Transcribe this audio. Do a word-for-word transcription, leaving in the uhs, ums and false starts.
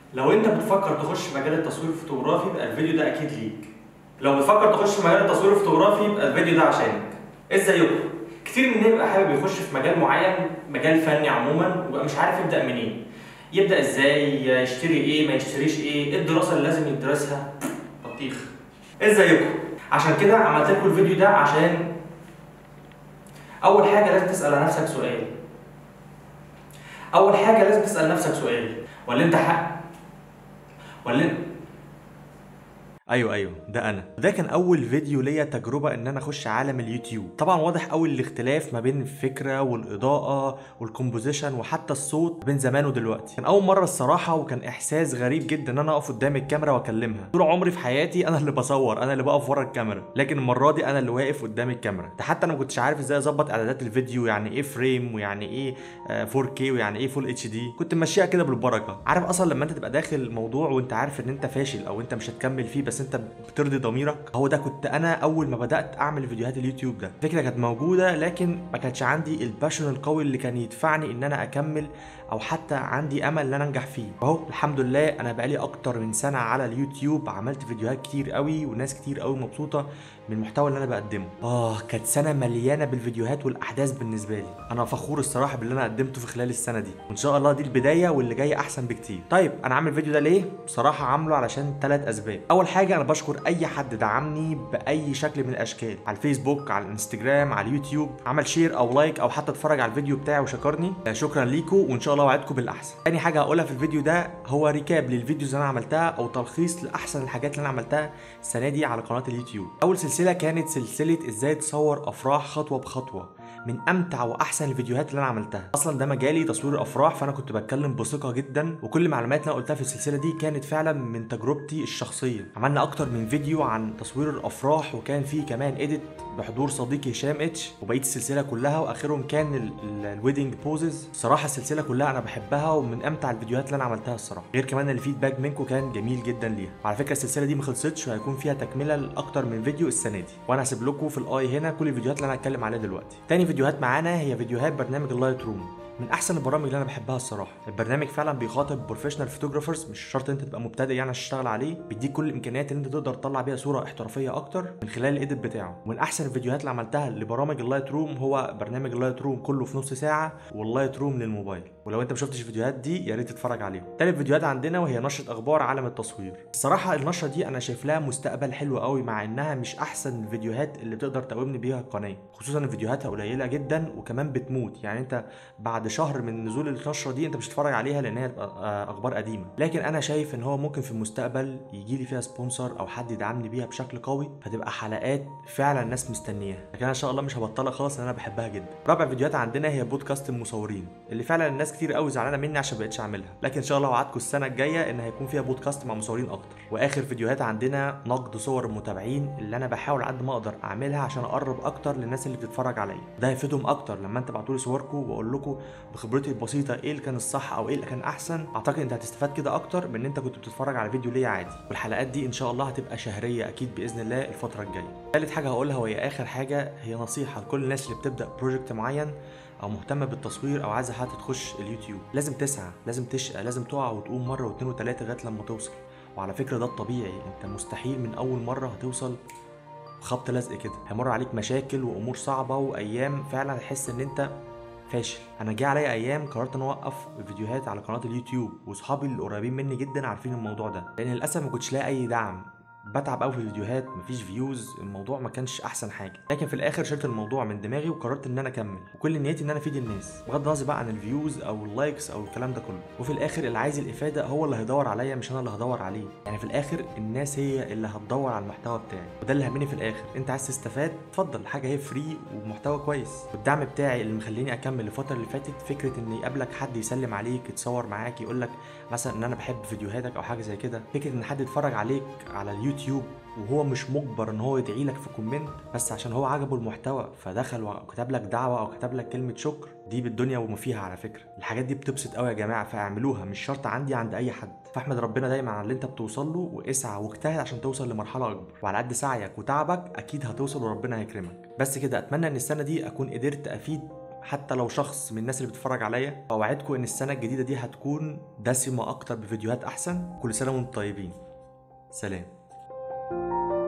لو انت بتفكر تخش في مجال التصوير الفوتوغرافي يبقى الفيديو ده اكيد ليك. لو بتفكر تخش في مجال التصوير الفوتوغرافي يبقى الفيديو ده عشانك. ازيكم؟ كتير مننا بيبقى حابب يخش في مجال معين، مجال فني عموما، ويبقى مش عارف يبدا منين. يبدا ازاي؟ يشتري ايه؟ ما يشتريش ايه؟ ايه الدراسه اللي لازم يدرسها؟ بطيخ. ازيكم؟ عشان كده عملت لكم الفيديو ده، عشان اول حاجه لازم تسال نفسك سؤال. اول حاجه لازم تسال نفسك سؤال: ولا انت حق؟ ولا انت ايوه ايوه ده انا. ده كان اول فيديو ليا تجربه ان انا اخش عالم اليوتيوب. طبعا واضح قوي الاختلاف ما بين الفكره والاضاءه والكومبوزيشن وحتى الصوت بين زمان ودلوقتي. كان اول مره الصراحه، وكان احساس غريب جدا ان انا اقف قدام الكاميرا واكلمها. طول عمري في حياتي انا اللي بصور، انا اللي بقف ورا الكاميرا، لكن المره دي انا اللي واقف قدام الكاميرا. ده حتى انا ما كنتش عارف ازاي اظبط اعدادات الفيديو، يعني ايه فريم ويعني ايه فور كيه ويعني ايه فول اتش دي. كنت ماشيها كده بالبركه. عارف اصلا لما انت تبقى داخل الموضوع وانت عارف ان انت فاشل او انت مش هتكمل فيه، بس انت بترضي ضميرك. هو ده كنت انا اول ما بدات اعمل فيديوهات اليوتيوب. ده الفكره كانت موجوده، لكن ما كانش عندي الباشن القوي اللي كان يدفعني ان انا اكمل، او حتى عندي امل ان انا انجح فيه. اهو الحمد لله انا بقالي اكتر من سنه على اليوتيوب، عملت فيديوهات كتير قوي وناس كتير قوي مبسوطه من المحتوى اللي انا بقدمه. اه كانت سنه مليانه بالفيديوهات والاحداث بالنسبه لي. انا فخور الصراحه باللي انا قدمته في خلال السنه دي، وان شاء الله دي البدايه واللي جاي احسن بكتير. طيب انا عامل الفيديو ده ليه؟ بصراحه عامله علشان ثلاث اسباب. اول حاجه انا بشكر اي حد دعمني باي شكل من الاشكال، على الفيسبوك، على الانستجرام، على اليوتيوب، عمل شير او لايك او حتى اتفرج على الفيديو بتاعي وشكرني. شكرا ليكم، وان شاء الله وعدكم بالاحسن. تاني حاجه هقولها في الفيديو ده هو ريكاب للفيديوز اللي انا عملتها، او تلخيص لاحسن الحاجات اللي انا عملتها السنه دي على قناه اليوتيوب. اول سلسله كانت سلسله ازاي تصور افراح خطوه بخطوه، من امتع واحسن الفيديوهات اللي انا عملتها. اصلا ده مجالي تصوير الافراح، فانا كنت بتكلم بثقه جدا، وكل المعلومات اللي انا قلتها في السلسله دي كانت فعلا من تجربتي الشخصيه. عملنا اكتر من فيديو عن تصوير الافراح، وكان فيه كمان اديت بحضور صديقي هشام اتش، وبقيه السلسله كلها واخرهم كان الويدنج بوزز. صراحه السلسله كلها انا بحبها، ومن امتع الفيديوهات اللي انا عملتها الصراحه. غير كمان الفيدباك منكم كان جميل جدا ليها. وعلى فكره السلسله دي ما خلصتش، وهيكون فيها تكمله لاكتر من فيديو السنه دي، وانا هسيب لكم في الاي هنا كل الفيديوهات اللي انا هتكلم عليها دلوقتي. تاني فيديوهات معانا هي فيديوهات برنامج اللايت روم، من احسن البرامج اللي انا بحبها الصراحه. البرنامج فعلا بيخاطب بروفيشنال فوتوغرافرز، مش شرط انت تبقى مبتدئ يعني عشان تشتغل عليه. بيديك كل الامكانيات اللي انت تقدر تطلع بيها صوره احترافيه اكتر من خلال الايديت بتاعه. ومن احسن الفيديوهات اللي عملتها لبرامج اللايت روم هو برنامج اللايت روم كله في نص ساعه، واللايت روم للموبايل. ولو انت ما شفتش الفيديوهات دي يا ريت تتفرج عليهم. تالت فيديوهات عندنا وهي نشره اخبار عالم التصوير. الصراحه النشره دي انا شايف لها مستقبل حلو قوي، مع انها مش احسن الفيديوهات اللي تقدر تقومني بيها القناه، خصوصا ان فيديوهاتها قليله جدا وكمان بتموت. يعني انت بعد شهر من نزول النشره دي انت مش هتتفرج عليها لان هي اخبار قديمه. لكن انا شايف ان هو ممكن في المستقبل يجي لي فيها سبونسر او حد يدعمني بيها بشكل قوي، فتبقى حلقات فعلا الناس مستنياها. لكن انا ان شاء الله مش هبطلها خالص لان انا بحبها جدا. رابع فيديوهات عندنا هي بودكاست المصورين، اللي فعلا الناس كتير قوي زعلانه مني عشان ما بقتش اعملها، لكن ان شاء الله وعدكم السنه الجايه ان هيكون فيها بودكاست مع مصورين اكتر. واخر فيديوهات عندنا نقد صور المتابعين، اللي انا بحاول قد ما اقدر اعملها عشان اقرب اكتر للناس اللي بتتفرج عليا. ده هيفيدهم اكتر لما انت تبعتوا لي صوركم واقول لكم بخبرتي البسيطه ايه اللي كان الصح او ايه اللي كان احسن. اعتقد انت هتستفاد كده اكتر من ان انت كنت بتتفرج على فيديو ليا عادي. والحلقات دي ان شاء الله هتبقى شهريه اكيد باذن الله الفتره الجايه. ثالث حاجه هقولها وهي اخر حاجه، هي نصيحه لكل الناس اللي بتبدا بروجكت معين او مهتمه بالتصوير او عايزه حتى تخش اليوتيوب. لازم تسعى، لازم تشقى، لازم تقع وتقوم مره واثنين وثلاثه لغايه لما توصل. وعلى فكره ده الطبيعي، انت مستحيل من اول مره هتوصل خبط لزق كده. هيمر عليك مشاكل وامور صعبه وايام فعلا هتحس ان انت فاشل. انا جه عليا ايام قررت ان اوقف الفيديوهات على قناه اليوتيوب، واصحابي اللي قريبين مني جدا عارفين الموضوع ده، لان للاسف ما كنتش لاقي اي دعم. بتعب قوي في الفيديوهات، مفيش فيوز، الموضوع ما كانش احسن حاجه. لكن في الاخر شلت الموضوع من دماغي وقررت ان انا اكمل، وكل نيتي ان انا افيد الناس بغض النظر بقى عن الفيوز او اللايكس او الكلام ده كله. وفي الاخر اللي عايز الافاده هو اللي هيدور عليا، مش انا اللي هدور عليه. يعني في الاخر الناس هي اللي هتدور على المحتوى بتاعي، وده اللي همني في الاخر. انت عايز تستفاد اتفضل، حاجه هي فري ومحتوى كويس. والدعم بتاعي اللي مخليني اكمل الفتره اللي فاتت فكره ان يقابلك حد يسلم عليك، يتصور معاك، يقول لك مثلا ان انا بحب فيديوهاتك او حاجه زي كده. فكره ان حد يتفرج عليك على اليوتيوب وهو مش مجبر ان هو يدعي لك في كومنت، بس عشان هو عجبه المحتوى فدخل وكتب لك دعوه او كتب لك كلمه شكر، دي بالدنيا وما فيها. على فكره الحاجات دي بتبسط قوي يا جماعه، فاعملوها، مش شرط عندي عند اي حد. فاحمد ربنا دايما على اللي انت بتوصل له، واسعى واجتهد عشان توصل لمرحله اكبر، وعلى قد سعيك وتعبك اكيد هتوصل وربنا هيكرمك. بس كده، اتمنى ان السنه دي اكون قدرت افيد حتى لو شخص من الناس اللي بتتفرج عليا. واوعدكم ان السنه الجديده دي هتكون دسمه اكتر بفيديوهات احسن. كل سنه وانتم طيبين. سلام.